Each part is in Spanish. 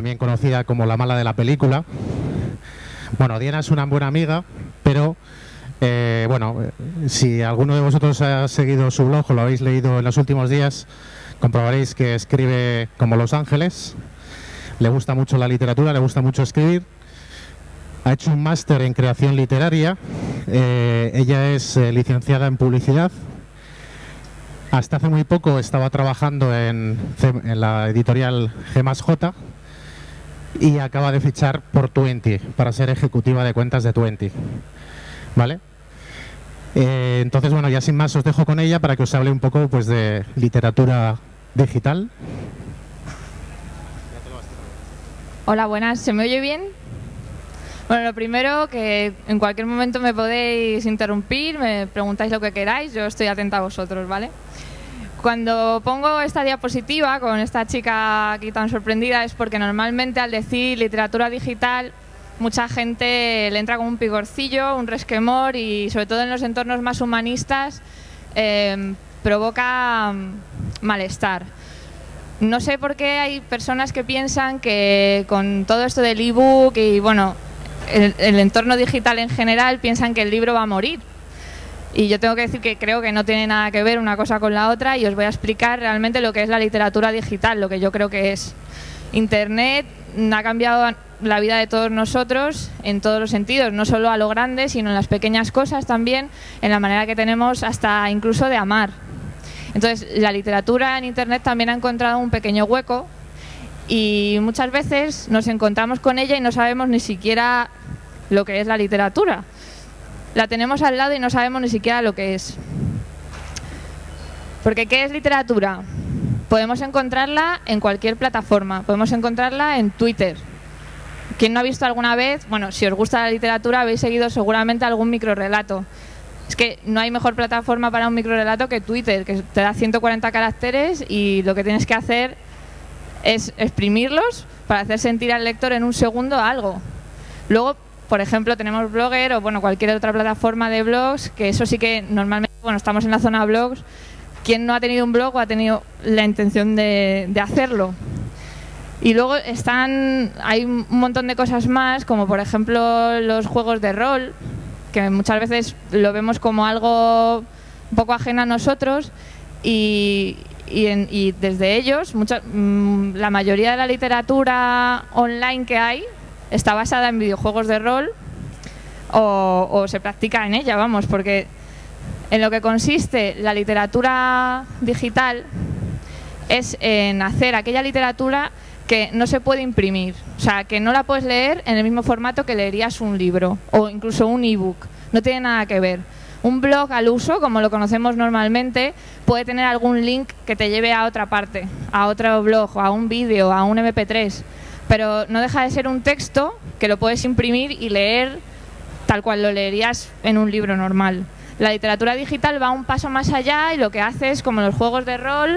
también conocida como la mala de la película. Bueno, Diana es una buena amiga, pero bueno, si alguno de vosotros ha seguido su blog o lo habéis leído en los últimos días, comprobaréis que escribe como Los Ángeles, le gusta mucho la literatura, le gusta mucho escribir, ha hecho un máster en creación literaria, ella es licenciada en publicidad, hasta hace muy poco estaba trabajando en la editorial G+J y acaba de fichar por Twenty para ser ejecutiva de cuentas de Twenty, ¿vale? Entonces, bueno, ya sin más os dejo con ella para que os hable un poco pues de literatura digital. Hola, buenas. ¿Se me oye bien? Bueno, lo primero, que en cualquier momento me podéis interrumpir, me preguntáis lo que queráis, yo estoy atenta a vosotros, ¿vale? Cuando pongo esta diapositiva con esta chica aquí tan sorprendida es porque normalmente al decir literatura digital mucha gente le entra como un picorcillo, un resquemor y sobre todo en los entornos más humanistas provoca malestar. No sé por qué hay personas que piensan que con todo esto del ebook y bueno, el entorno digital en general piensan que el libro va a morir. Y yo tengo que decir que creo que no tiene nada que ver una cosa con la otra y os voy a explicar realmente lo que es la literatura digital, lo que yo creo que es. Internet ha cambiado la vida de todos nosotros en todos los sentidos, no solo a lo grande, sino en las pequeñas cosas también, en la manera que tenemos hasta incluso de amar. Entonces, la literatura en Internet también ha encontrado un pequeño hueco y muchas veces nos encontramos con ella y no sabemos ni siquiera lo que es la literatura. La tenemos al lado y no sabemos ni siquiera lo que es. Porque ¿qué es literatura? Podemos encontrarla en cualquier plataforma, podemos encontrarla en Twitter. ¿Quién no ha visto alguna vez? Bueno, si os gusta la literatura habéis seguido seguramente algún microrrelato. Es que no hay mejor plataforma para un microrrelato que Twitter, que te da 140 caracteres y lo que tienes que hacer es exprimirlos para hacer sentir al lector en un segundo algo. Luego, por ejemplo, tenemos Blogger o bueno, cualquier otra plataforma de blogs, que eso sí que normalmente, bueno, estamos en la zona blogs. ¿Quién no ha tenido un blog o ha tenido la intención de hacerlo? Y luego hay un montón de cosas más, como por ejemplo los juegos de rol, que muchas veces lo vemos como algo un poco ajeno a nosotros y desde ellos, la mayoría de la literatura online que hay está basada en videojuegos de rol o se practica en ella, vamos, porque en lo que consiste la literatura digital es en hacer aquella literatura que no se puede imprimir, o sea, que no la puedes leer en el mismo formato que leerías un libro o incluso un ebook, no tiene nada que ver. Un blog al uso, como lo conocemos normalmente, puede tener algún link que te lleve a otra parte, a otro blog, a un vídeo, a un MP3, pero no deja de ser un texto que lo puedes imprimir y leer tal cual lo leerías en un libro normal. La literatura digital va un paso más allá y lo que hace es, como los juegos de rol,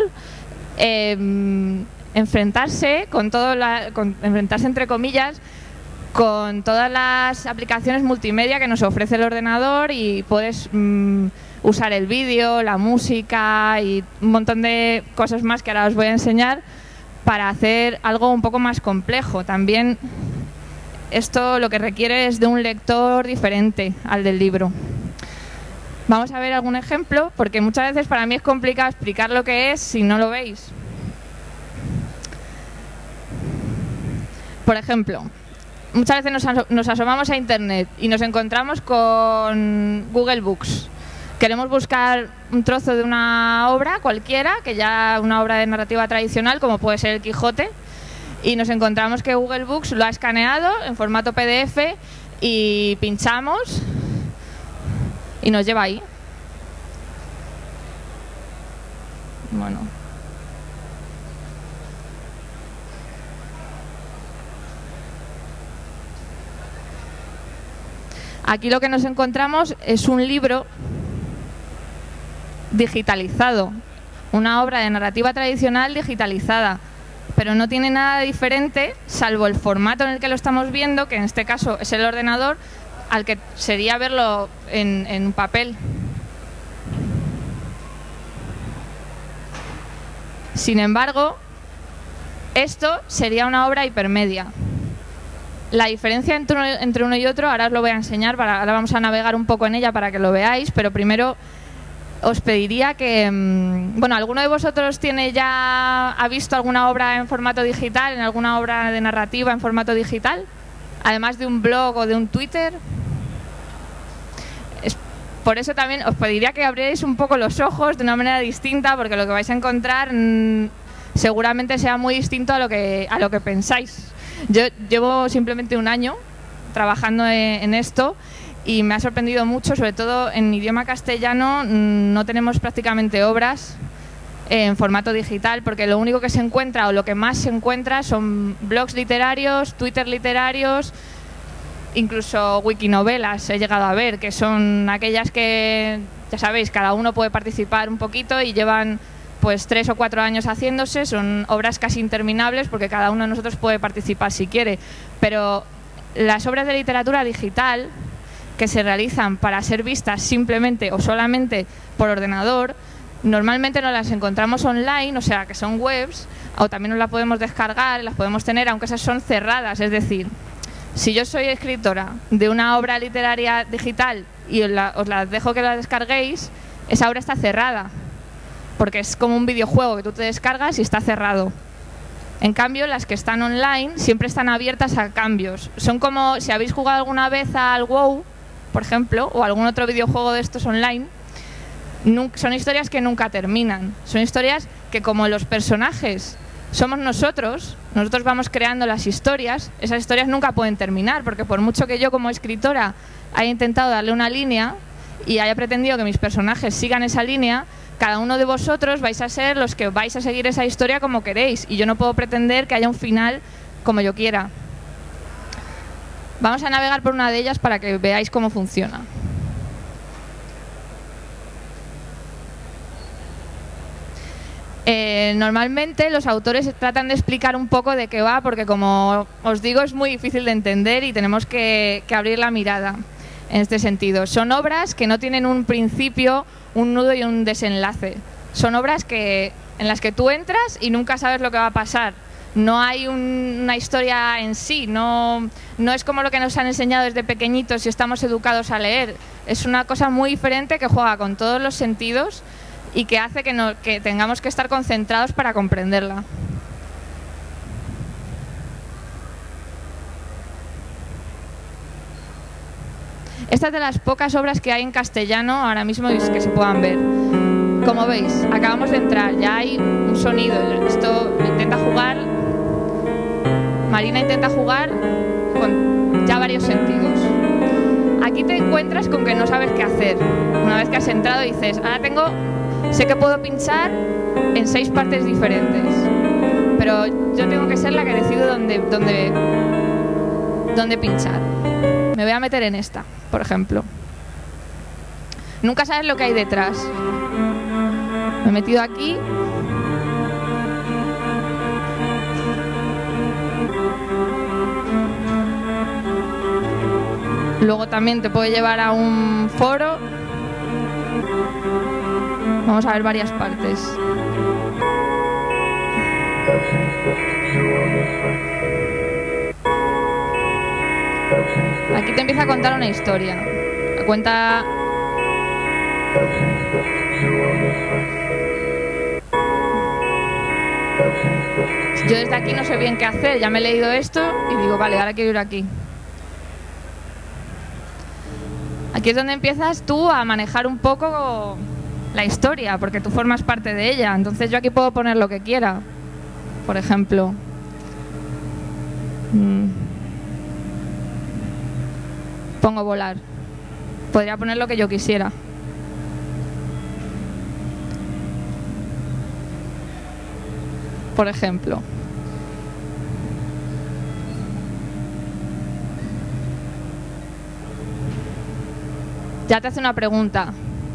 enfrentarse enfrentarse entre comillas con todas las aplicaciones multimedia que nos ofrece el ordenador y puedes usar el vídeo, la música y un montón de cosas más que ahora os voy a enseñar para hacer algo un poco más complejo. También esto lo que requiere es de un lector diferente al del libro. Vamos a ver algún ejemplo, porque muchas veces para mí es complicado explicar lo que es si no lo veis. Por ejemplo, muchas veces nos asomamos a Internet y nos encontramos con Google Books. Queremos buscar un trozo de una obra cualquiera, que ya una obra de narrativa tradicional, como puede ser El Quijote, y nos encontramos que Google Books lo ha escaneado en formato PDF y pinchamos y nos lleva ahí. Bueno. Aquí lo que nos encontramos es un libro digitalizado, una obra de narrativa tradicional digitalizada, pero no tiene nada diferente salvo el formato en el que lo estamos viendo, que en este caso es el ordenador, al que sería verlo en papel. Sin embargo, Esto sería una obra hipermedia. La diferencia entre uno y otro, ahora os lo voy a enseñar, ahora vamos a navegar un poco en ella para que lo veáis, pero primero os pediría que, bueno, ¿alguno de vosotros ha visto alguna obra en formato digital, en alguna obra de narrativa en formato digital? Además de un blog o de un Twitter. Por eso también os pediría que abrierais un poco los ojos de una manera distinta, porque lo que vais a encontrar seguramente sea muy distinto a lo que pensáis. Yo llevo simplemente un año trabajando en esto y me ha sorprendido mucho, sobre todo en idioma castellano no tenemos prácticamente obras en formato digital, porque lo único que se encuentra o lo que más se encuentra son blogs literarios, Twitter literarios, incluso wikinovelas he llegado a ver, que son aquellas que, ya sabéis, cada uno puede participar un poquito y llevan pues 3 o 4 años haciéndose, son obras casi interminables porque cada uno de nosotros puede participar si quiere, pero las obras de literatura digital que se realizan para ser vistas simplemente o solamente por ordenador, normalmente no las encontramos online, o sea que son webs, o también nos las podemos descargar, las podemos tener, aunque esas son cerradas, es decir, si yo soy escritora de una obra literaria digital y os la dejo que la descarguéis, esa obra está cerrada, porque es como un videojuego que tú te descargas y está cerrado. En cambio, las que están online siempre están abiertas a cambios. Son como si habéis jugado alguna vez al WoW, por ejemplo, o algún otro videojuego de estos online, son historias que nunca terminan. Son historias que, como los personajes somos nosotros vamos creando las historias, esas historias nunca pueden terminar, porque por mucho que yo como escritora haya intentado darle una línea y haya pretendido que mis personajes sigan esa línea, cada uno de vosotros vais a ser los que vais a seguir esa historia como queréis, y yo no puedo pretender que haya un final como yo quiera. Vamos a navegar por una de ellas para que veáis cómo funciona. Normalmente los autores tratan de explicar un poco de qué va, porque como os digo es muy difícil de entender y tenemos que abrir la mirada en este sentido. Son obras que no tienen un principio, un nudo y un desenlace. Son obras en las que tú entras y nunca sabes lo que va a pasar. No hay una historia en sí, no es como lo que nos han enseñado desde pequeñitos y estamos educados a leer. Es una cosa muy diferente que juega con todos los sentidos y que hace que tengamos que estar concentrados para comprenderla. Esta es de las pocas obras que hay en castellano ahora mismo y que se puedan ver. Como veis, acabamos de entrar, ya hay un sonido. Esto intenta jugar, Marina intenta jugar con ya varios sentidos. Aquí te encuentras con que no sabes qué hacer. Una vez que has entrado dices, ahora sé que puedo pinchar en 6 partes diferentes, pero yo tengo que ser la que decido dónde pinchar. Me voy a meter en esta, por ejemplo. Nunca sabes lo que hay detrás. Me he metido aquí. Luego también te puede llevar a un foro. Vamos a ver varias partes. Aquí te empieza a contar una historia. Cuenta... Yo desde aquí no sé bien qué hacer. Ya me he leído esto y digo, vale, ahora quiero ir aquí. Aquí es donde empiezas tú a manejar un poco la historia, porque tú formas parte de ella. Entonces yo aquí puedo poner lo que quiera. Por ejemplo... Pongo volar. Podría poner lo que yo quisiera. Por ejemplo. Ya te hace una pregunta.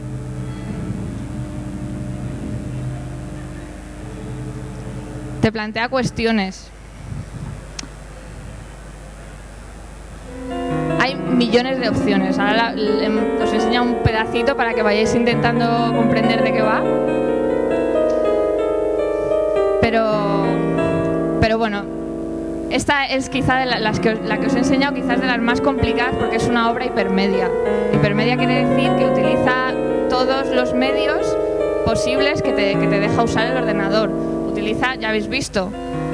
Te plantea cuestiones. Hay millones de opciones. Ahora os enseño un pedacito para que vayáis intentando comprender de qué va. Pero Pero bueno, esta es quizá la que os he enseñado, quizás de las más complicadas, porque es una obra hipermedia. Hipermedia quiere decir que utiliza todos los medios posibles que te deja usar el ordenador. Utiliza, ya habéis visto,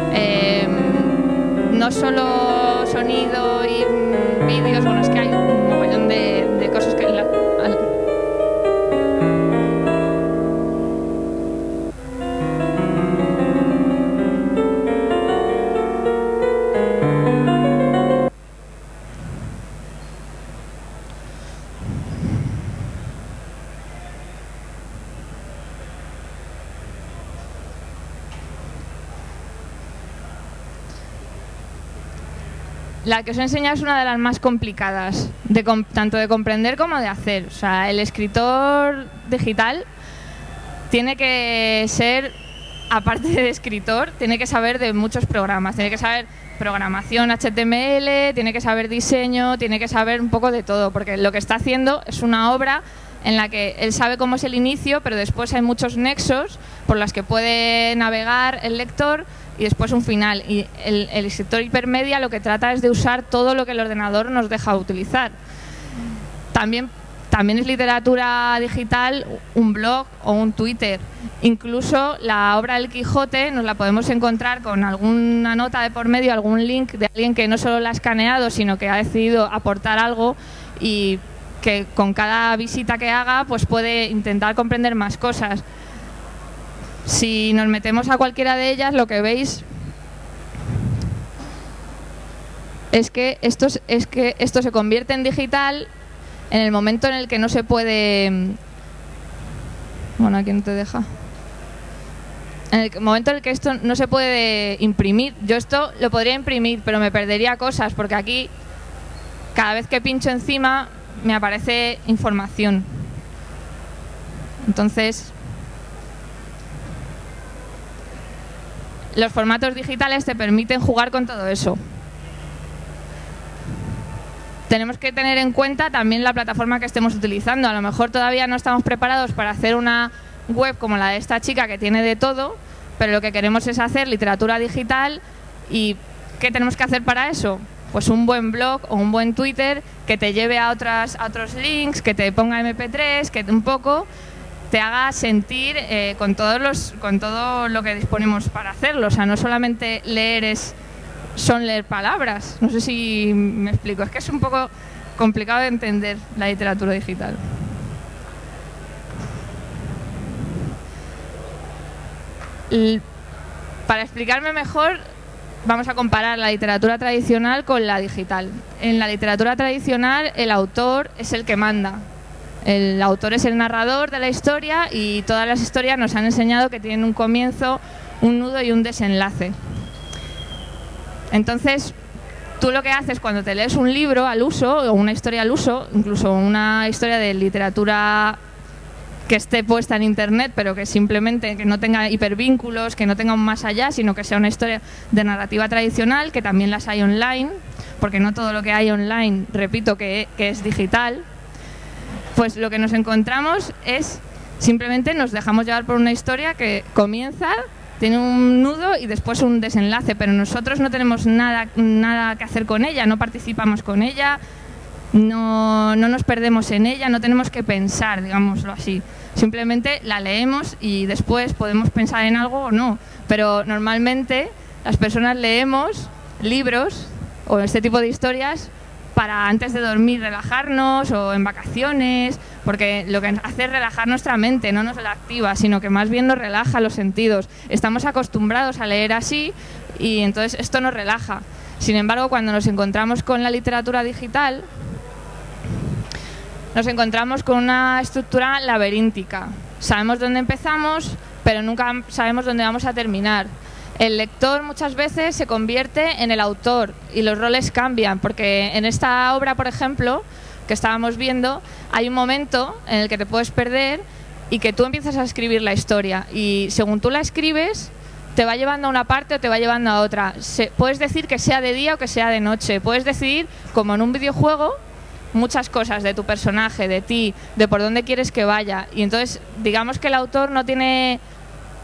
no solo sonido y vídeos, bueno, es que hay un montón de cosas que... La que os he enseñado es una de las más complicadas, tanto de comprender como de hacer. O sea, el escritor digital tiene que ser, aparte de escritor, tiene que saber de muchos programas. Tiene que saber programación HTML, tiene que saber diseño, tiene que saber un poco de todo, porque lo que está haciendo es una obra en la que él sabe cómo es el inicio, pero después hay muchos nexos por los que puede navegar el lector y después un final. Y el escritor hipermedia lo que trata es de usar todo lo que el ordenador nos deja utilizar. También es literatura digital un blog o un Twitter. Incluso la obra del Quijote nos la podemos encontrar con alguna nota de por medio, algún link de alguien que no solo la ha escaneado, sino que ha decidido aportar algo y que con cada visita que haga pues puede intentar comprender más cosas. Si nos metemos a cualquiera de ellas, lo que veis es que esto se convierte en digital en el momento en el que no se puede... Bueno, aquí no te deja. En el momento en el que esto no se puede imprimir. Yo esto lo podría imprimir, pero me perdería cosas, porque aquí cada vez que pincho encima me aparece información. Entonces, los formatos digitales te permiten jugar con todo eso. Tenemos que tener en cuenta también la plataforma que estemos utilizando. A lo mejor todavía no estamos preparados para hacer una web como la de esta chica que tiene de todo, pero lo que queremos es hacer literatura digital. ¿Y qué tenemos que hacer para eso? Pues un buen blog o un buen Twitter que te lleve a otros links, que te ponga MP3, que un poco te haga sentir con todo lo que disponemos para hacerlo. O sea, no solamente son leer palabras. No sé si me explico. Es que es un poco complicado de entender la literatura digital. Para explicarme mejor, vamos a comparar la literatura tradicional con la digital. En la literatura tradicional, el autor es el que manda. El autor es el narrador de la historia y todas las historias nos han enseñado que tienen un comienzo, un nudo y un desenlace. Entonces, tú lo que haces cuando te lees un libro al uso, o una historia al uso, incluso una historia de literatura que esté puesta en internet, pero que simplemente que no tenga hipervínculos, que no tenga un más allá, sino que sea una historia de narrativa tradicional, que también las hay online, porque no todo lo que hay online, repito, que es digital, pues lo que nos encontramos es simplemente nos dejamos llevar por una historia que comienza, tiene un nudo y después un desenlace, pero nosotros no tenemos nada que hacer con ella, no participamos con ella, no nos perdemos en ella, no tenemos que pensar, digámoslo así. Simplemente la leemos y después podemos pensar en algo o no. Pero normalmente las personas leemos libros o este tipo de historias para antes de dormir relajarnos o en vacaciones, porque lo que hace es relajar nuestra mente, no nos la activa, sino que más bien nos relaja los sentidos. Estamos acostumbrados a leer así y entonces esto nos relaja. Sin embargo, cuando nos encontramos con la literatura digital, nos encontramos con una estructura laberíntica. Sabemos dónde empezamos, pero nunca sabemos dónde vamos a terminar. El lector muchas veces se convierte en el autor y los roles cambian, porque en esta obra, por ejemplo, que estábamos viendo, hay un momento en el que te puedes perder y que tú empiezas a escribir la historia y según tú la escribes, te va llevando a una parte o te va llevando a otra. Puedes decir que sea de día o que sea de noche. Puedes decidir, como en un videojuego, muchas cosas de tu personaje, de ti, de por dónde quieres que vaya. Y entonces, digamos que el autor no tiene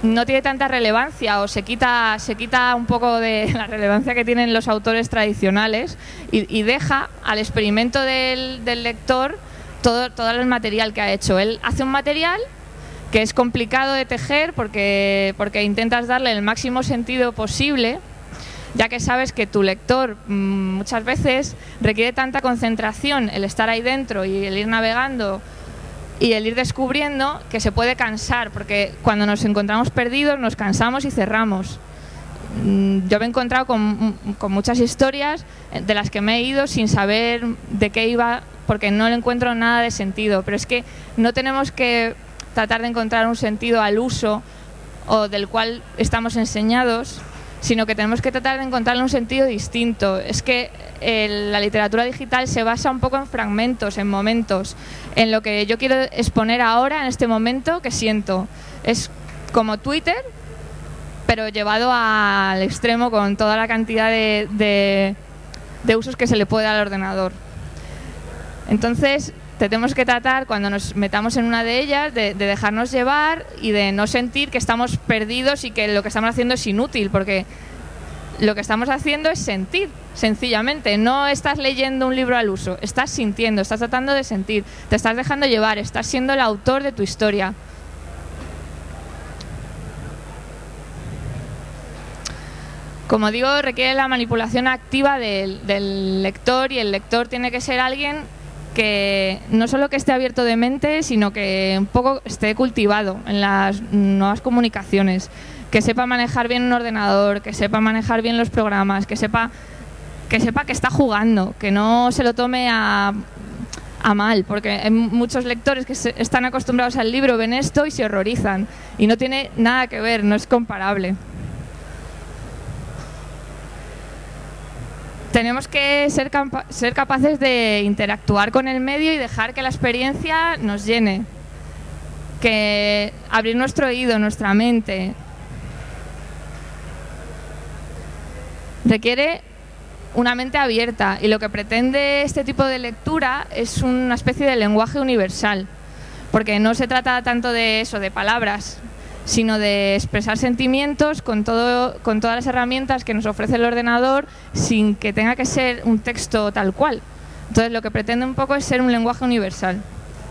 no tiene tanta relevancia o se quita un poco de la relevancia que tienen los autores tradicionales y deja al experimento del lector todo el material que ha hecho. Él hace un material que es complicado de tejer porque intentas darle el máximo sentido posible, ya que sabes que tu lector muchas veces requiere tanta concentración el estar ahí dentro y el ir navegando y el ir descubriendo, que se puede cansar, porque cuando nos encontramos perdidos nos cansamos y cerramos. Yo me he encontrado con muchas historias de las que me he ido sin saber de qué iba, porque no le encuentro nada de sentido. Pero es que no tenemos que tratar de encontrar un sentido al uso o del cual estamos enseñados, sino que tenemos que tratar de encontrarle un sentido distinto. Es que la literatura digital se basa un poco en fragmentos, en momentos, en lo que yo quiero exponer ahora, en este momento, que siento. Es como Twitter, pero llevado al extremo con toda la cantidad de usos que se le puede dar al ordenador. Entonces, tenemos que tratar, cuando nos metamos en una de ellas, de dejarnos llevar y de no sentir que estamos perdidos y que lo que estamos haciendo es inútil, porque lo que estamos haciendo es sentir, sencillamente. No estás leyendo un libro al uso, estás sintiendo, estás tratando de sentir, te estás dejando llevar, estás siendo el autor de tu historia. Como digo, requiere la manipulación activa del lector, y el lector tiene que ser alguien que no solo que esté abierto de mente, sino que un poco esté cultivado en las nuevas comunicaciones, que sepa manejar bien un ordenador, que sepa manejar bien los programas, que sepa que está jugando, que no se lo tome a mal, porque hay muchos lectores que están acostumbrados al libro, ven esto y se horrorizan, y no tiene nada que ver, no es comparable. Tenemos que ser capaces de interactuar con el medio y dejar que la experiencia nos llene, que abrir nuestro oído, nuestra mente. Requiere una mente abierta, y lo que pretende este tipo de lectura es una especie de lenguaje universal, porque no se trata tanto de eso, de palabras, sino de expresar sentimientos con todas las herramientas que nos ofrece el ordenador, sin que tenga que ser un texto tal cual. Entonces, lo que pretende un poco es ser un lenguaje universal.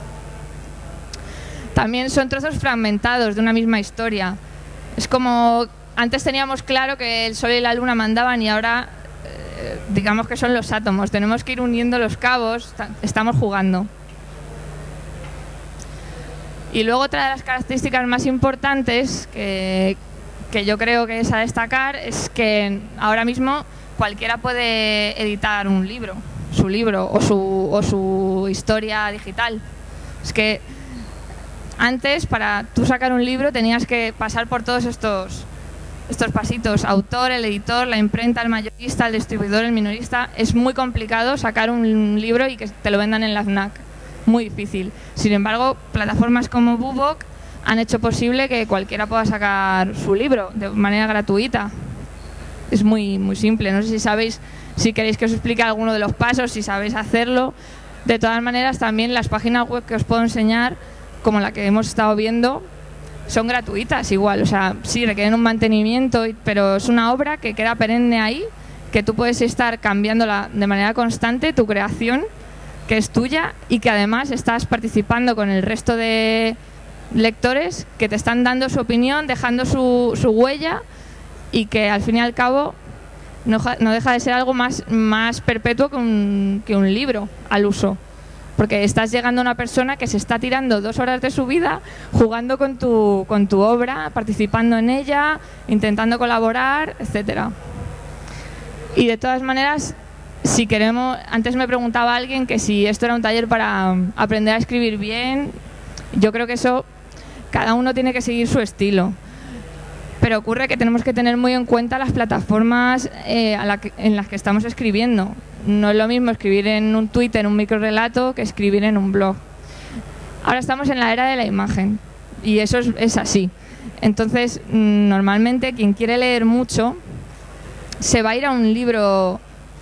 También son trozos fragmentados de una misma historia. Es como antes teníamos claro que el Sol y la Luna mandaban, y ahora digamos que son los átomos. Tenemos que ir uniendo los cabos, estamos jugando. Y luego otra de las características más importantes que yo creo que es a destacar es que ahora mismo cualquiera puede editar un libro, su libro o su historia digital. Es que antes, para tú sacar un libro, tenías que pasar por todos estos pasitos: autor, el editor, la imprenta, el mayorista, el distribuidor, el minorista. Es muy complicado sacar un libro y que te lo vendan en la FNAC. Muy difícil. Sin embargo, plataformas como BookBook han hecho posible que cualquiera pueda sacar su libro de manera gratuita. Es muy, muy simple. No sé si sabéis, si queréis que os explique alguno de los pasos, si sabéis hacerlo. De todas maneras, también las páginas web que os puedo enseñar, como la que hemos estado viendo, son gratuitas igual. O sea, sí, requieren un mantenimiento, pero es una obra que queda perenne ahí, que tú puedes estar cambiándola de manera constante, tu creación, que es tuya, y que además estás participando con el resto de lectores que te están dando su opinión, dejando su huella, y que al fin y al cabo no deja de ser algo más perpetuo que un libro al uso, porque estás llegando a una persona que se está tirando 2 horas de su vida jugando con tu obra, participando en ella, intentando colaborar, etcétera. Y de todas maneras, si queremos, antes me preguntaba alguien que si esto era un taller para aprender a escribir bien. Yo creo que eso, cada uno tiene que seguir su estilo, pero ocurre que tenemos que tener muy en cuenta las plataformas en las que estamos escribiendo. No es lo mismo escribir en un Twitter, un microrelato, que escribir en un blog. Ahora estamos en la era de la imagen, y eso es así. Entonces, normalmente quien quiere leer mucho se va a ir a un libro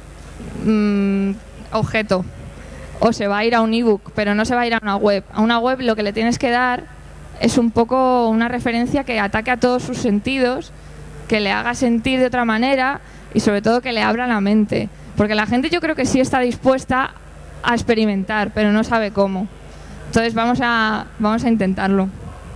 objeto, o se va a ir a un ebook, pero no se va a ir a una web. A una web lo que le tienes que dar es un poco una referencia que ataque a todos sus sentidos, que le haga sentir de otra manera y sobre todo que le abra la mente. Porque la gente yo creo que sí está dispuesta a experimentar, pero no sabe cómo. Entonces vamos a intentarlo.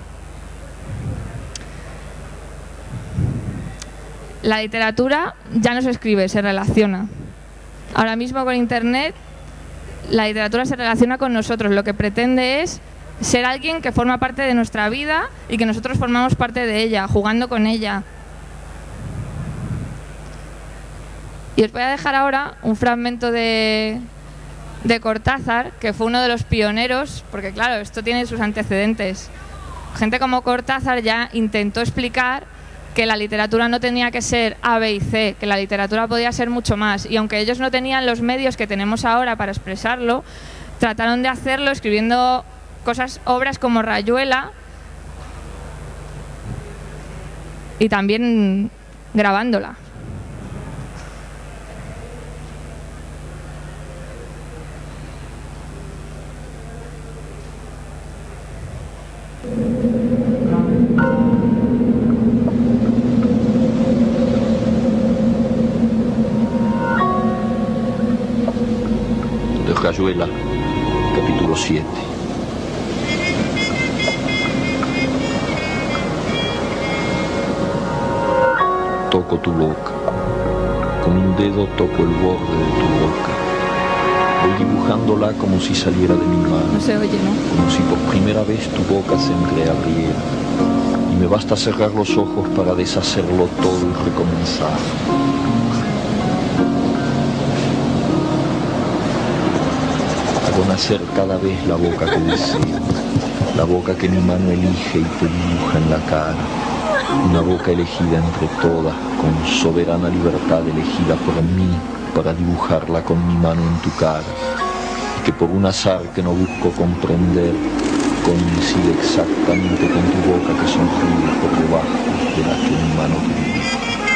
La literatura ya no se escribe, se relaciona. Ahora mismo con Internet, la literatura se relaciona con nosotros. Lo que pretende es ser alguien que forma parte de nuestra vida y que nosotros formamos parte de ella, jugando con ella. Y os voy a dejar ahora un fragmento de Cortázar, que fue uno de los pioneros, porque claro, esto tiene sus antecedentes. Gente como Cortázar ya intentó explicar que la literatura no tenía que ser A, B y C, que la literatura podía ser mucho más. Y aunque ellos no tenían los medios que tenemos ahora para expresarlo, trataron de hacerlo escribiendo obras como Rayuela y también grabándola. Rayuela, capítulo 7. Toco tu boca, con un dedo toco el borde de tu boca. Voy dibujándola como si saliera de mi mano. No se oye, ¿no? Como si por primera vez tu boca se entreabriera. Y me basta cerrar los ojos para deshacerlo todo y recomenzar. Hago nacer cada vez la boca que deseo, la boca que mi mano elige y te dibuja en la cara, una boca elegida entre todas, con soberana libertad elegida por mí para dibujarla con mi mano en tu cara, y que por un azar que no busco comprender, coincide exactamente con tu boca que sonríe por debajo de la que mi mano te dibuja.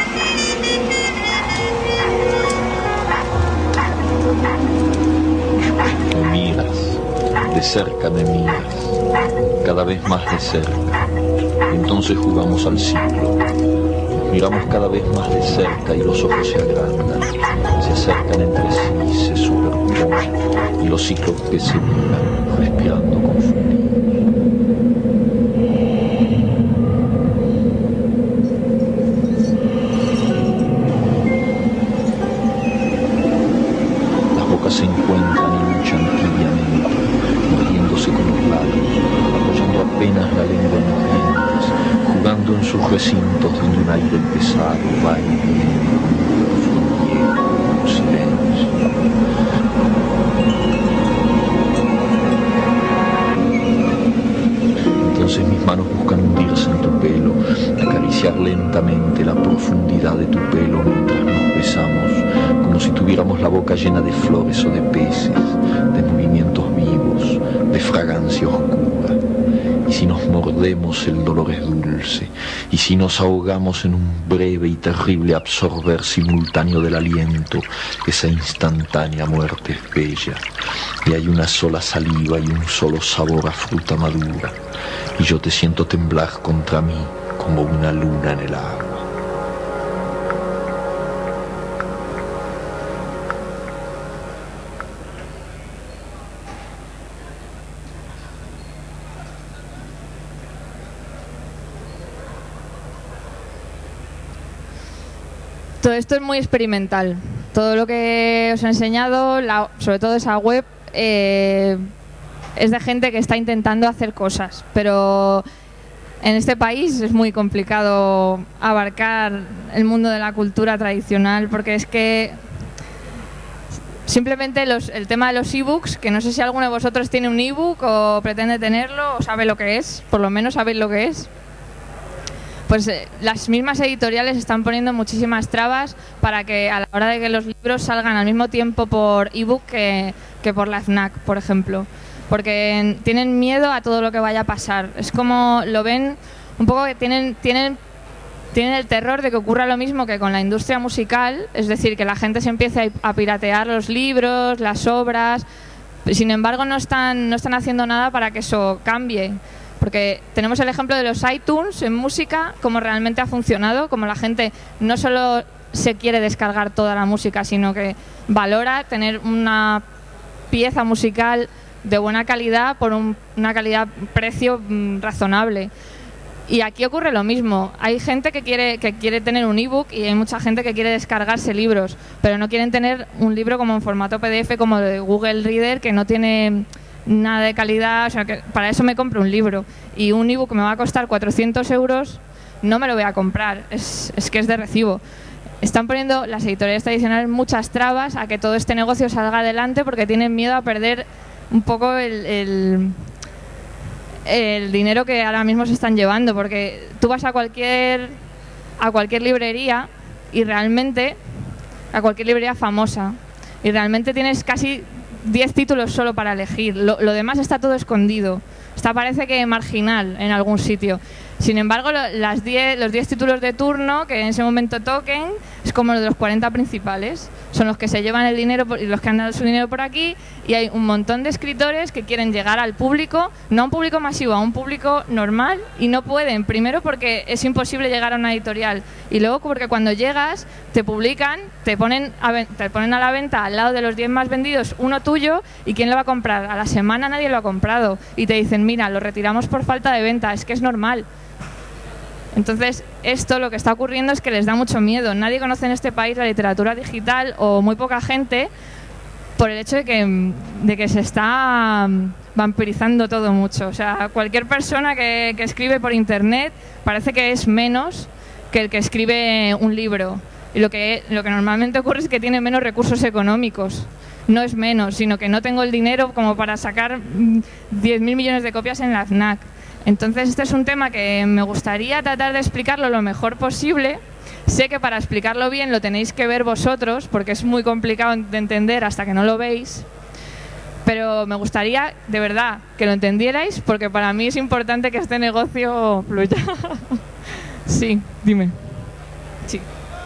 Me miras, de cerca me miras, cada vez más de cerca. Entonces jugamos al ciclo. Nos miramos cada vez más de cerca y los ojos se agrandan, se acercan entre sí, se superponen, y los ciclos que se miran, respirando confundidos. Se encuentran y luchan tibiamente, mordiéndose con los labios, apoyando apenas la lengua en los dientes, jugando en sus recintos donde un aire pesado va y viene con un silencio. Entonces mis manos buscan hundirse en tu pelo, acariciar lentamente la profundidad de tu pelo mientras nos besamos, como si tuviéramos la boca llena de flores o de peces, de movimientos vivos, de fragancia oscura. Y si nos mordemos el dolor es dulce, y si nos ahogamos en un breve y terrible absorber simultáneo del aliento, esa instantánea muerte es bella, y hay una sola saliva y un solo sabor a fruta madura, y yo te siento temblar contra mí como una luna en el agua. Todo esto es muy experimental. Todo lo que os he enseñado, sobre todo esa web, es de gente que está intentando hacer cosas, pero en este país es muy complicado abarcar el mundo de la cultura tradicional, porque es que simplemente el tema de los ebooks, que no sé si alguno de vosotros tiene un ebook o pretende tenerlo o sabe lo que es, por lo menos sabéis lo que es. Pues las mismas editoriales están poniendo muchísimas trabas para que a la hora de que los libros salgan al mismo tiempo por ebook que por la FNAC, por ejemplo. Porque tienen miedo a todo lo que vaya a pasar. Es como lo ven un poco que tienen el terror de que ocurra lo mismo que con la industria musical, es decir, que la gente se empiece a piratear los libros, las obras. Sin embargo, no están haciendo nada para que eso cambie. Porque tenemos el ejemplo de los iTunes en música, cómo realmente ha funcionado, cómo la gente no solo se quiere descargar toda la música, sino que valora tener una pieza musical de buena calidad por una calidad-precio razonable. Y aquí ocurre lo mismo. Hay gente que quiere tener un ebook y hay mucha gente que quiere descargarse libros, pero no quieren tener un libro como en formato PDF, como de Google Reader, que no tiene nada de calidad. O sea, que para eso me compro un libro. Y un ebook me va a costar 400 euros, no me lo voy a comprar. Es que es de recibo. Están poniendo las editoriales tradicionales muchas trabas a que todo este negocio salga adelante porque tienen miedo a perder un poco el dinero que ahora mismo se están llevando, porque tú vas a cualquier librería y realmente, a cualquier librería famosa, y realmente tienes casi 10 títulos solo para elegir. Lo demás está todo escondido. Parece que marginal en algún sitio. Sin embargo, los 10 títulos de turno que en ese momento toquen es como los de los 40 principales. Son los que se llevan el dinero y los que han dado su dinero por aquí, y hay un montón de escritores que quieren llegar al público, no a un público masivo, a un público normal, y no pueden. Primero porque es imposible llegar a una editorial, y luego porque cuando llegas te publican, te ponen a la venta al lado de los 10 más vendidos uno tuyo, y ¿quién lo va a comprar? A la semana nadie lo ha comprado y te dicen, mira, lo retiramos por falta de venta. Es que es normal. Entonces, esto lo que está ocurriendo es que les da mucho miedo. Nadie conoce en este país la literatura digital, o muy poca gente, por el hecho de que se está vampirizando todo mucho. O sea, cualquier persona que escribe por internet parece que es menos que el que escribe un libro. Y lo que normalmente ocurre es que tiene menos recursos económicos. No es menos, sino que no tengo el dinero como para sacar 10.000 millones de copias en la FNAC. Entonces, este es un tema que me gustaría tratar de explicarlo lo mejor posible. Sé que para explicarlo bien lo tenéis que ver vosotros, porque es muy complicado de entender hasta que no lo veis. Pero me gustaría, de verdad, que lo entendierais, porque para mí es importante que este negocio fluya. Sí, dime. Sí.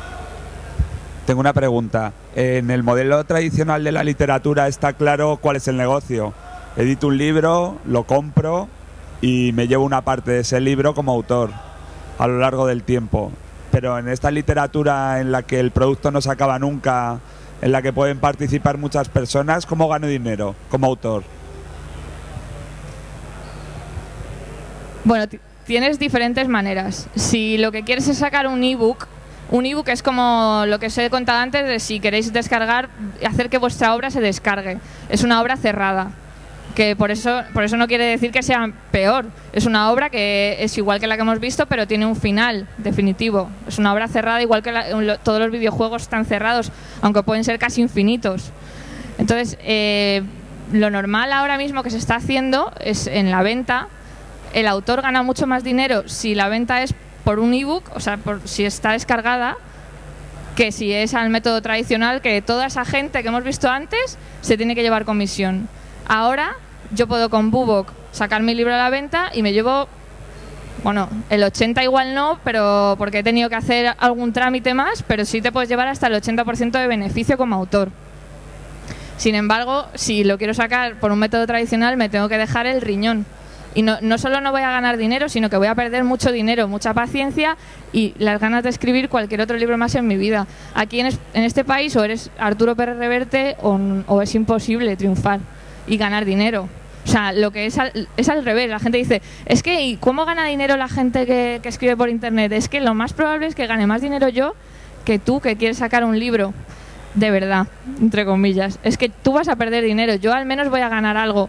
Tengo una pregunta. En el modelo tradicional de la literatura está claro cuál es el negocio. Edito un libro, lo compro y me llevo una parte de ese libro como autor a lo largo del tiempo. Pero en esta literatura en la que el producto no se acaba nunca, en la que pueden participar muchas personas, ¿cómo gano dinero como autor? Bueno, tienes diferentes maneras. Si lo que quieres es sacar un ebook es como lo que os he contado antes, de si queréis descargar, hacer que vuestra obra se descargue. Es una obra cerrada, que por eso no quiere decir que sea peor. Es una obra que es igual que la que hemos visto, pero tiene un final definitivo. Es una obra cerrada, igual que todos los videojuegos están cerrados, aunque pueden ser casi infinitos. Entonces, lo normal ahora mismo que se está haciendo es en la venta. El autor gana mucho más dinero si la venta es por un ebook, o sea, si está descargada, que si es al método tradicional, que toda esa gente que hemos visto antes se tiene que llevar comisión. Ahora yo puedo con Bubok sacar mi libro a la venta y me llevo, bueno, el 80 igual no, pero porque he tenido que hacer algún trámite más, pero sí te puedes llevar hasta el 80% de beneficio como autor. Sin embargo, si lo quiero sacar por un método tradicional, me tengo que dejar el riñón. Y no solo no voy a ganar dinero, sino que voy a perder mucho dinero, mucha paciencia y las ganas de escribir cualquier otro libro más en mi vida. Aquí en este país o eres Arturo Pérez Reverte o es imposible triunfar y ganar dinero. O sea, lo que es al revés. La gente dice, es que ¿y cómo gana dinero la gente que escribe por internet? Es que lo más probable es que gane más dinero yo que tú, que quieres sacar un libro de verdad, entre comillas. Es que tú vas a perder dinero, yo al menos voy a ganar algo.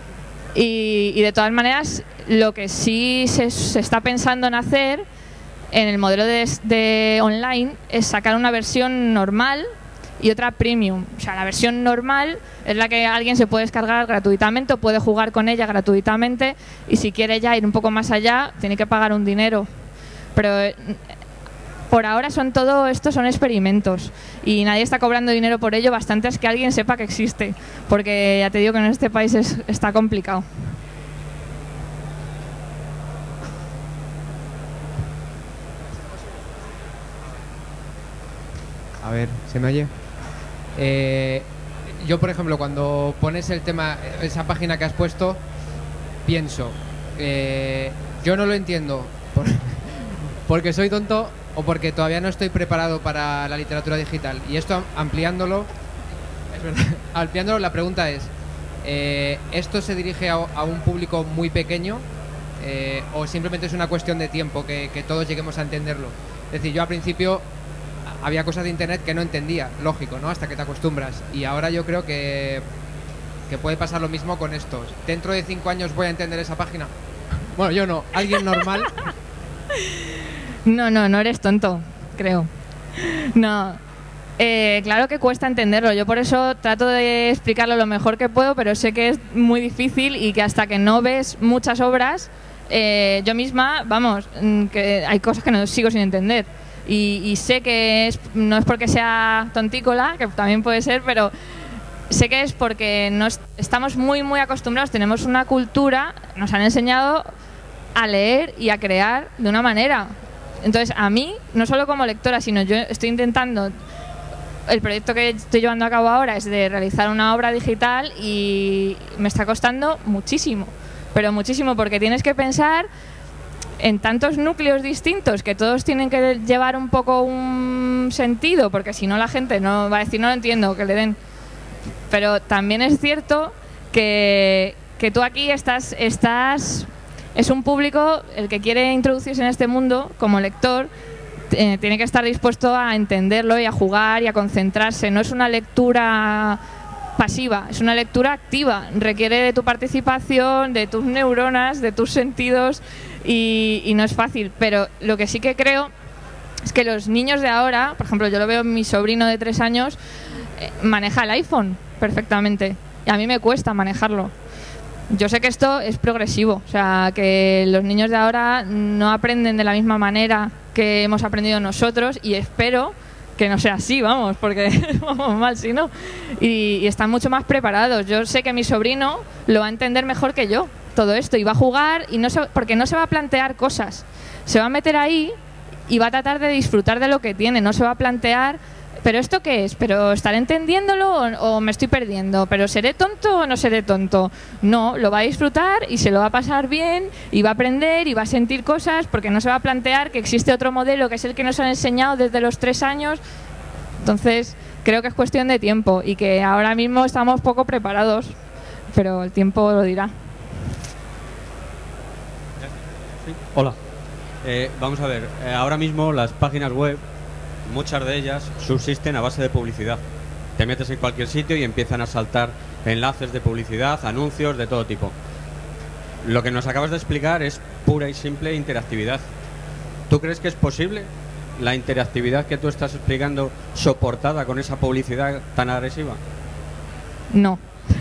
Y de todas maneras, lo que sí se está pensando en hacer en el modelo de online es sacar una versión normal y otra premium. O sea, la versión normal es la que alguien se puede descargar gratuitamente o puede jugar con ella gratuitamente, y si quiere ya ir un poco más allá tiene que pagar un dinero. Pero por ahora todo esto son experimentos y nadie está cobrando dinero por ello. Bastante es que alguien sepa que existe, porque ya te digo que en este país está complicado. A ver, ¿se me oye? Yo, por ejemplo, cuando pones el tema, esa página que has puesto, pienso, Yo no lo entiendo porque soy tonto o porque todavía no estoy preparado para la literatura digital. Y esto ampliándolo, es verdad, ampliándolo, la pregunta es, ¿esto se dirige a un público muy pequeño o simplemente es una cuestión de tiempo que todos lleguemos a entenderlo? Es decir, yo al principio había cosas de internet que no entendía, lógico, ¿no? Hasta que te acostumbras. Y ahora yo creo que puede pasar lo mismo con estos. ¿Dentro de 5 años voy a entender esa página? Bueno, yo no. ¿Alguien normal? No eres tonto, creo. No. Claro que cuesta entenderlo. Yo por eso trato de explicarlo lo mejor que puedo, pero sé que es muy difícil y que hasta que no ves muchas obras, yo misma, vamos, que hay cosas que no sigo sin entender. Y sé que no es porque sea tontícola, que también puede ser, pero sé que es porque estamos muy acostumbrados, tenemos una cultura, nos han enseñado a leer y a crear de una manera. Entonces, a mí, no solo como lectora, sino yo estoy intentando, el proyecto que estoy llevando a cabo ahora es de realizar una obra digital y me está costando muchísimo, pero muchísimo, porque tienes que pensar en tantos núcleos distintos que todos tienen que llevar un poco un sentido, porque si no la gente no va a decir no lo entiendo, que le den. Pero también es cierto que tú aquí estás es un público, el que quiere introducirse en este mundo como lector tiene que estar dispuesto a entenderlo y a jugar y a concentrarse. No es una lectura pasiva, es una lectura activa, requiere de tu participación, de tus neuronas, de tus sentidos y no es fácil. Pero lo que sí que creo es que los niños de ahora, por ejemplo, yo lo veo en mi sobrino de 3 años, maneja el iPhone perfectamente y a mí me cuesta manejarlo. Yo sé que esto es progresivo, o sea, que los niños de ahora no aprenden de la misma manera que hemos aprendido nosotros y espero que no sea así, vamos, porque vamos mal si no. Y están mucho más preparados. Yo sé que mi sobrino lo va a entender mejor que yo, todo esto, y va a jugar y porque no se va a plantear cosas. Se va a meter ahí y va a tratar de disfrutar de lo que tiene, no se va a plantear ¿pero esto qué es? ¿Pero estaré entendiéndolo o me estoy perdiendo? ¿Pero seré tonto o no seré tonto? No, lo va a disfrutar y se lo va a pasar bien y va a aprender y va a sentir cosas porque no se va a plantear que existe otro modelo que es el que nos han enseñado desde los 3 años. Entonces, creo que es cuestión de tiempo y que ahora mismo estamos poco preparados, pero el tiempo lo dirá. Hola. Vamos a ver, ahora mismo las páginas web, muchas de ellas subsisten a base de publicidad. Te metes en cualquier sitio y empiezan a saltar enlaces de publicidad, anuncios de todo tipo. Lo que nos acabas de explicar es pura y simple interactividad. ¿Tú crees que es posible la interactividad que tú estás explicando soportada con esa publicidad tan agresiva? No.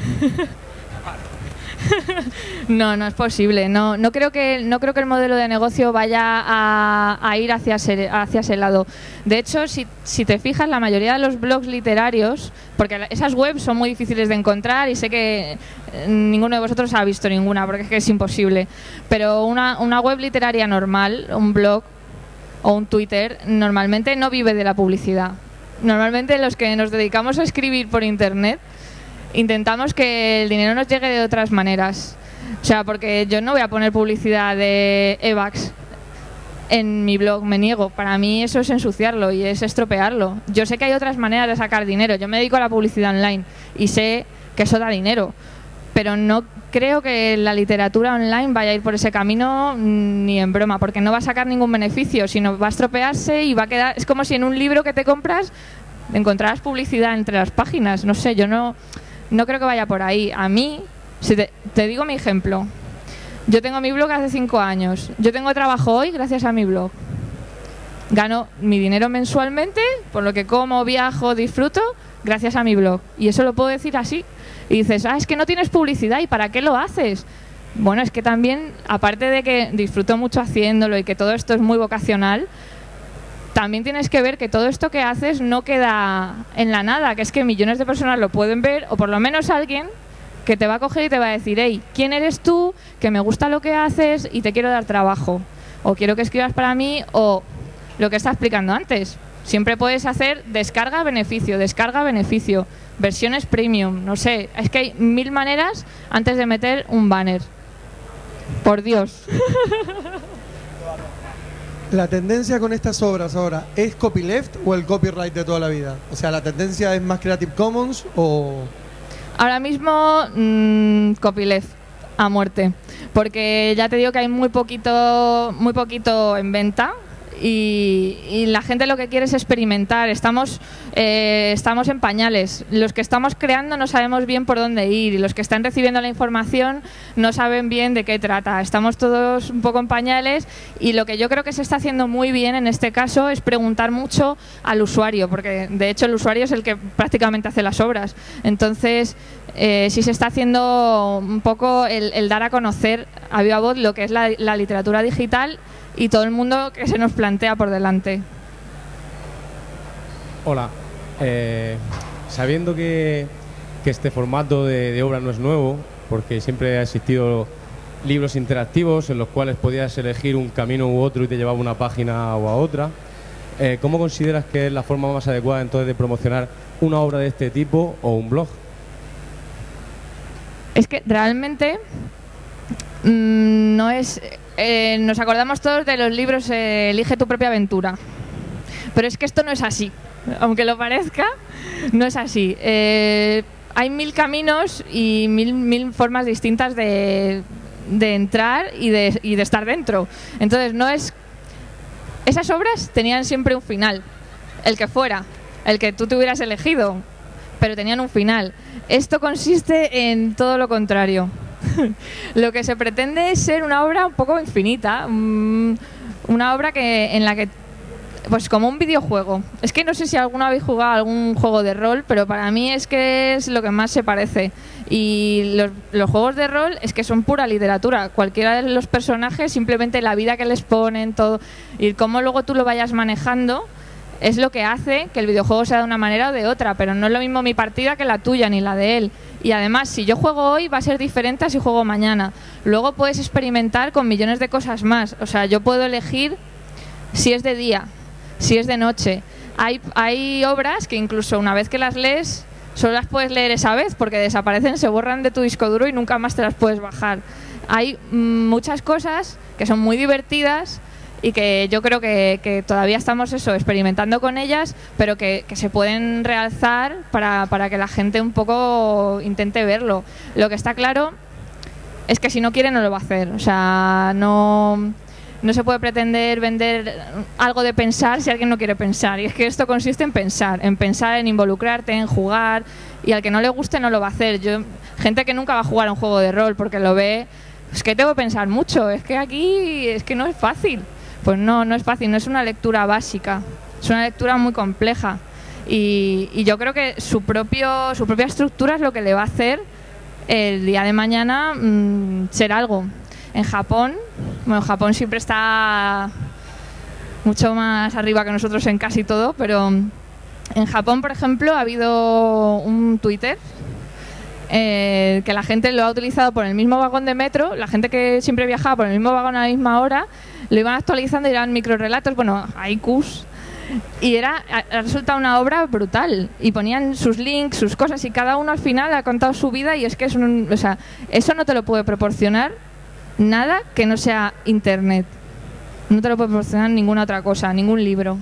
No es posible. No creo que el modelo de negocio vaya a ir hacia ese lado. De hecho, si te fijas, la mayoría de los blogs literarios, porque esas webs son muy difíciles de encontrar y sé que ninguno de vosotros ha visto ninguna, porque es que es imposible. Pero una web literaria normal, un blog o un Twitter, normalmente no vive de la publicidad. Normalmente los que nos dedicamos a escribir por internet intentamos que el dinero nos llegue de otras maneras. O sea, porque yo no voy a poner publicidad de Evax en mi blog, me niego. Para mí eso es ensuciarlo y es estropearlo. Yo sé que hay otras maneras de sacar dinero. Yo me dedico a la publicidad online y sé que eso da dinero. Pero no creo que la literatura online vaya a ir por ese camino ni en broma, porque no va a sacar ningún beneficio, sino va a estropearse y va a quedar... Es como si en un libro que te compras encontraras publicidad entre las páginas. No sé, yo no creo que vaya por ahí. A mí, si te digo mi ejemplo. Yo tengo mi blog hace 5 años. Yo tengo trabajo hoy gracias a mi blog. Gano mi dinero mensualmente, por lo que como, viajo, disfruto, gracias a mi blog. Y eso lo puedo decir así. Y dices, es que no tienes publicidad, ¿y para qué lo haces? Bueno, es que también, aparte de que disfruto mucho haciéndolo y que todo esto es muy vocacional, también tienes que ver que todo esto que haces no queda en la nada, que es que millones de personas lo pueden ver, o por lo menos alguien que te va a coger y te va a decir, hey, ¿quién eres tú? Que me gusta lo que haces y te quiero dar trabajo. O quiero que escribas para mí, o lo que está explicando antes. Siempre puedes hacer descarga-beneficio, versiones premium, no sé. Es que hay 1000 maneras antes de meter un banner. Por Dios. La tendencia con estas obras ahora, ¿es copyleft o el copyright de toda la vida? O sea, ¿la tendencia es más Creative Commons o...? Ahora mismo, copyleft a muerte. Porque ya te digo que hay muy poquito en venta. Y la gente lo que quiere es experimentar. Estamos en pañales. Los que estamos creando no sabemos bien por dónde ir, y los que están recibiendo la información no saben bien de qué trata. Estamos todos un poco en pañales, y lo que yo creo que se está haciendo muy bien en este caso es preguntar mucho al usuario, porque de hecho el usuario es el que prácticamente hace las obras. Entonces sí se está haciendo un poco el dar a conocer a viva voz lo que es la literatura digital y todo el mundo que se nos plantea por delante. Hola, sabiendo que este formato de obra no es nuevo, porque siempre ha existido libros interactivos en los cuales podías elegir un camino u otro y te llevaba una página o a otra, ¿cómo consideras que es la forma más adecuada entonces de promocionar una obra de este tipo o un blog? Es que realmente no es... nos acordamos todos de los libros Elige tu propia aventura, pero es que esto no es así, aunque lo parezca, no es así. Hay 1000 caminos y mil formas distintas de entrar y de estar dentro. Entonces no es... Esas obras tenían siempre un final, el que fuera, el que tú te hubieras elegido, pero tenían un final. Esto consiste en todo lo contrario. Lo que se pretende es ser una obra un poco infinita, una obra en la que, pues como un videojuego. Es que no sé si alguno habéis jugado algún juego de rol, pero para mí es que es lo que más se parece. Y los juegos de rol es que son pura literatura. Cualquiera de los personajes, simplemente la vida que les ponen, todo, y cómo luego tú lo vayas manejando, es lo que hace que el videojuego sea de una manera o de otra, pero no es lo mismo mi partida que la tuya ni la de él. Y además, si yo juego hoy, va a ser diferente a si juego mañana. Luego puedes experimentar con millones de cosas más. O sea, yo puedo elegir si es de día, si es de noche. Hay obras que incluso una vez que las lees, solo las puedes leer esa vez, porque desaparecen, se borran de tu disco duro y nunca más te las puedes bajar. Hay muchas cosas que son muy divertidas y que yo creo que todavía estamos experimentando con ellas, pero que se pueden realzar para que la gente un poco intente verlo. Lo que está claro es que si no quiere no lo va a hacer. O sea, no se puede pretender vender algo de pensar si alguien no quiere pensar. Y es que esto consiste en pensar, en involucrarte, en jugar, y al que no le guste no lo va a hacer. Gente que nunca va a jugar a un juego de rol porque lo ve, es que tengo que pensar mucho, es que aquí es que no es fácil. Pues no es fácil, no es una lectura básica, es una lectura muy compleja, y yo creo que su propia estructura es lo que le va a hacer el día de mañana ser algo. En Japón siempre está mucho más arriba que nosotros en casi todo, pero en Japón, por ejemplo, ha habido un Twitter que la gente lo ha utilizado por el mismo vagón de metro, la gente que siempre viajaba por el mismo vagón a la misma hora, lo iban actualizando y eran microrelatos, bueno, haikus, y ha resultado una obra brutal, y ponían sus links, sus cosas, y cada uno al final ha contado su vida, y es que eso no te lo puede proporcionar nada que no sea internet, no te lo puede proporcionar ninguna otra cosa, ningún libro.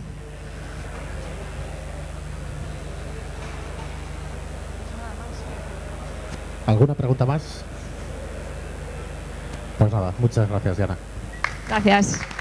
¿Alguna pregunta más? Pues nada, muchas gracias, Diana. Gracias.